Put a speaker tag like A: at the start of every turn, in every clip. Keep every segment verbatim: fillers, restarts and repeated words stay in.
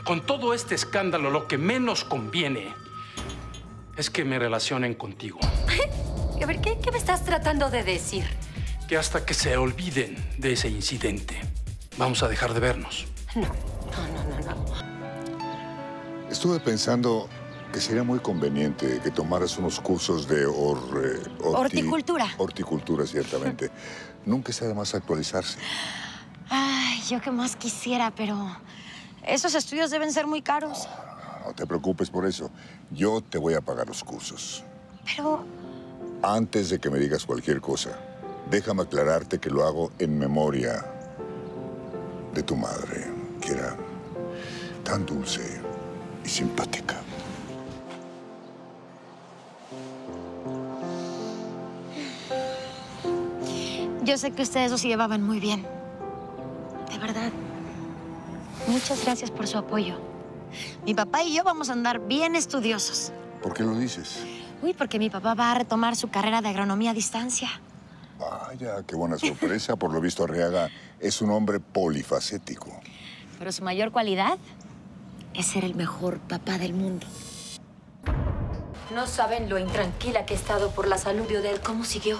A: Con todo este escándalo, lo que menos conviene es que me relacionen contigo.
B: A ver, ¿qué, qué me estás tratando de decir?
A: Que hasta que se olviden de ese incidente, vamos a dejar de vernos.
B: No, no, no, no, no.
C: Estuve pensando que sería muy conveniente que tomaras unos cursos de or, eh, horti-
B: Horticultura.
C: Horticultura, ciertamente. Nunca está de más actualizarse.
B: Ay, yo qué más quisiera, pero esos estudios deben ser muy caros.
C: No te preocupes por eso. Yo te voy a pagar los cursos.
B: Pero...
C: Antes de que me digas cualquier cosa, déjame aclararte que lo hago en memoria de tu madre, que era tan dulce y simpática.
B: Yo sé que ustedes dos se llevaban muy bien. De verdad. Muchas gracias por su apoyo. Mi papá y yo vamos a andar bien estudiosos.
C: ¿Por qué lo dices?
B: Uy, porque mi papá va a retomar su carrera de agronomía a distancia.
C: Vaya, qué buena sorpresa. Por lo visto, Arriaga es un hombre polifacético.
B: Pero su mayor cualidad es ser el mejor papá del mundo. No saben lo intranquila que he estado por la salud de Odette. ¿Cómo siguió?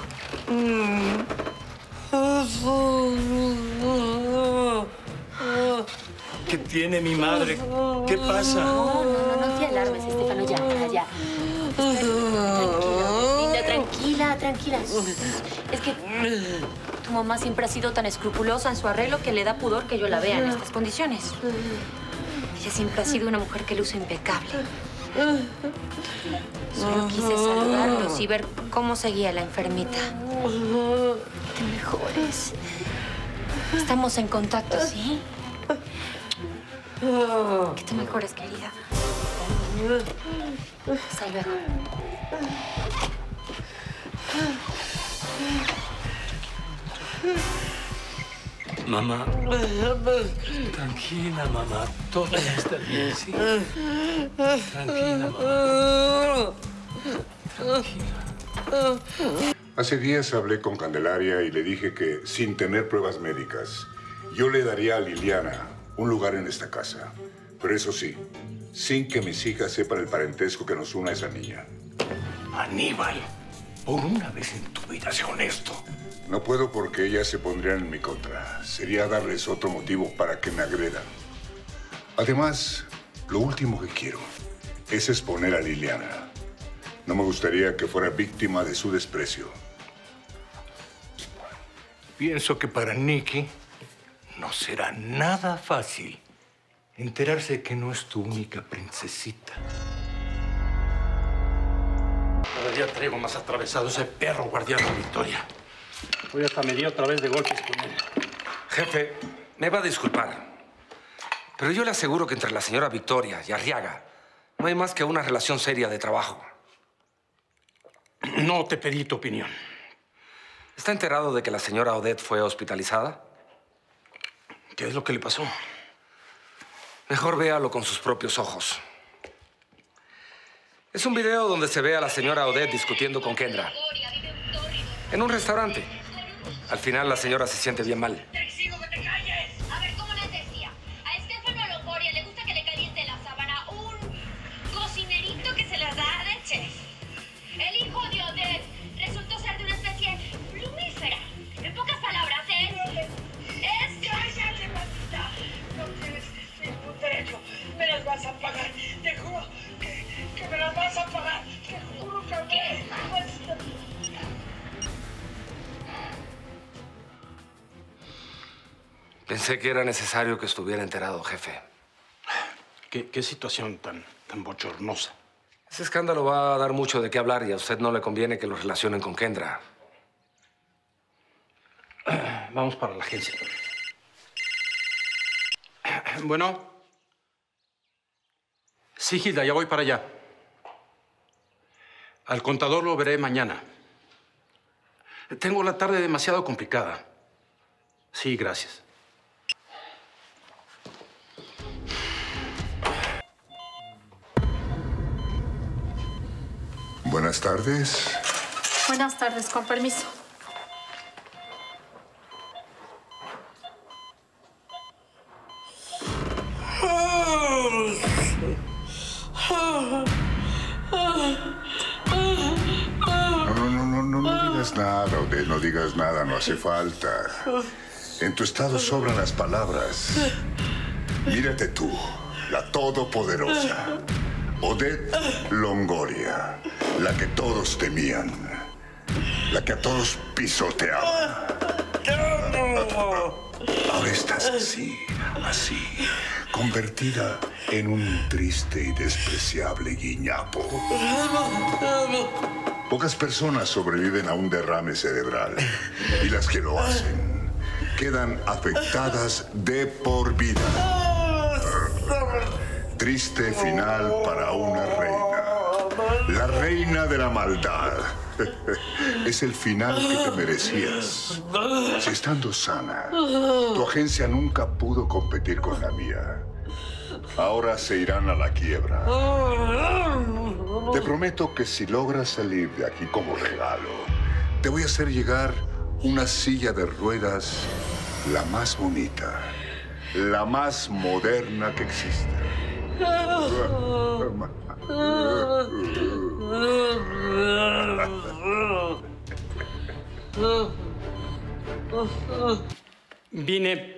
A: ¿Qué tiene mi madre? ¿Qué pasa?
B: No, no, no, no te alarmes, Estefano. Ya, ya, ya. Tranquila, linda, tranquila, tranquila. Es que tu mamá siempre ha sido tan escrupulosa en su arreglo que le da pudor que yo la vea en estas condiciones. Ella siempre ha sido una mujer que luce impecable. Solo quise saludarlos y ver cómo seguía la enfermita. Que te mejores. Estamos en contacto, ¿sí? Que te mejores, querida. Hasta luego.
A: Mamá. Tranquila, mamá. Todo va a estar bien, ¿sí? Tranquila, mamá. Tranquila.
C: Hace días hablé con Candelaria y le dije que, sin tener pruebas médicas, yo le daría a Liliana un lugar en esta casa. Pero eso sí, sin que mis hijas sepan el parentesco que nos une a esa niña.
A: Aníbal, por una vez en tu vida, sé honesto.
C: No puedo porque ellas se pondrían en mi contra. Sería darles otro motivo para que me agredan. Además, lo último que quiero es exponer a Liliana. No me gustaría que fuera víctima de su desprecio.
A: Pienso que para Nicky no será nada fácil enterarse de que no es tu única princesita. Cada día traigo más atravesado ese perro guardián de Victoria. Hoy hasta me dio otra vez de golpes con él.
D: Jefe, me va a disculpar, pero yo le aseguro que entre la señora Victoria y Arriaga no hay más que una relación seria de trabajo.
A: No te pedí tu opinión.
D: ¿Está enterado de que la señora Odette fue hospitalizada?
A: ¿Qué es lo que le pasó?
D: Mejor véalo con sus propios ojos. Es un video donde se ve a la señora Odette discutiendo con Kendra. En un restaurante. Al final, la señora se siente bien mal.
E: ¡Te exijo que te calles! A ver, ¿cómo les decía? A Estefano Longoria le gusta que le caliente la sábana un cocinerito que se las da de chef. El hijo de Odette resultó ser de una especie plumífera. En pocas palabras, es... es...
F: ¡Cállate, Matita! No tienes ningún derecho. Me las vas a pagar. Te juro que, que me las vas a pagar. Te juro que...
E: ¿Qué?
D: Pensé que era necesario que estuviera enterado, jefe.
A: ¿Qué, qué situación tan, tan bochornosa?
D: Ese escándalo va a dar mucho de qué hablar y a usted no le conviene que lo relacionen con Kendra.
A: Vamos para la agencia. Bueno. Sí, Gilda, ya voy para allá. Al contador lo veré mañana. Tengo la tarde demasiado complicada. Sí, gracias.
C: Buenas tardes.
G: Buenas tardes, con permiso.
C: digas nada, Odette, no digas nada, no hace falta. En tu estado sobran las palabras. Mírate tú, la todopoderosa. Odette Longoria, la que todos temían, la que a todos pisoteaban. Ahora estás así, así, convertida en un triste y despreciable guiñapo. Pocas personas sobreviven a un derrame cerebral y las que lo hacen quedan afectadas de por vida. Triste final para una reina. La reina de la maldad. Es el final que te merecías. Si estando sana, tu agencia nunca pudo competir con la mía. Ahora se irán a la quiebra. Te prometo que si logras salir de aquí como regalo, te voy a hacer llegar una silla de ruedas, la más bonita, la más moderna que existe.
H: Vine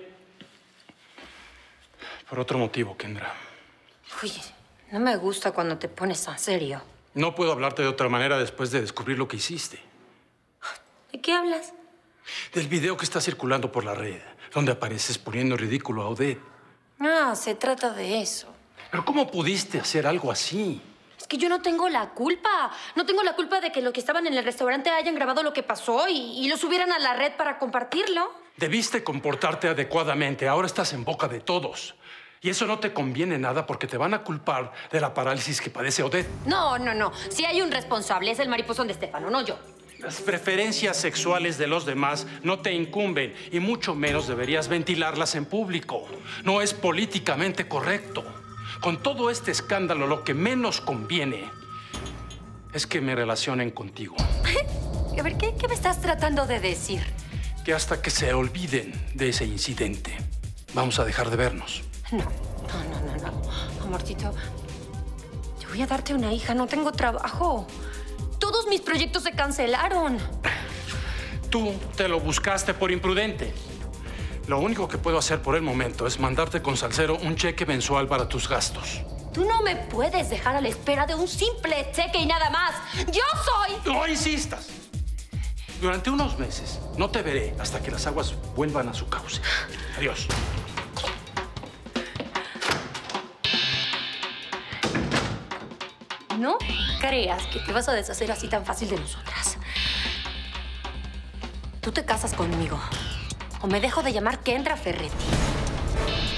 H: por otro motivo, Kendra.
B: Uy, no me gusta cuando te pones tan serio.
H: No puedo hablarte de otra manera después de descubrir lo que hiciste.
B: ¿De qué hablas?
H: Del video que está circulando por la red, donde apareces poniendo en ridículo a Odette.
B: No, se trata de eso.
H: ¿Pero cómo pudiste hacer algo así?
B: Es que yo no tengo la culpa. No tengo la culpa de que los que estaban en el restaurante hayan grabado lo que pasó y, y lo subieran a la red para compartirlo.
H: Debiste comportarte adecuadamente. Ahora estás en boca de todos. Y eso no te conviene nada porque te van a culpar de la parálisis que padece Odette.
B: No, no, no. Si hay un responsable, es el mariposón de Estefano, no yo.
H: Las preferencias sexuales de los demás no te incumben y mucho menos deberías ventilarlas en público. No es políticamente correcto. Con todo este escándalo, lo que menos conviene es que me relacionen contigo.
B: A ver, ¿qué, qué me estás tratando de decir?
H: Que hasta que se olviden de ese incidente, vamos a dejar de vernos.
B: No, no, no, no, no. Amorcito, yo voy a darte una hija, no tengo trabajo. Todos mis proyectos se cancelaron.
H: Tú te lo buscaste por imprudente. Lo único que puedo hacer por el momento es mandarte con Salcero un cheque mensual para tus gastos.
B: Tú no me puedes dejar a la espera de un simple cheque y nada más. ¡Yo soy!
H: ¡No insistas! Durante unos meses no te veré hasta que las aguas vuelvan a su cauce. Adiós.
B: No creas que te vas a deshacer así tan fácil de nosotras. Tú te casas conmigo o me dejo de llamar Kendra Ferretti.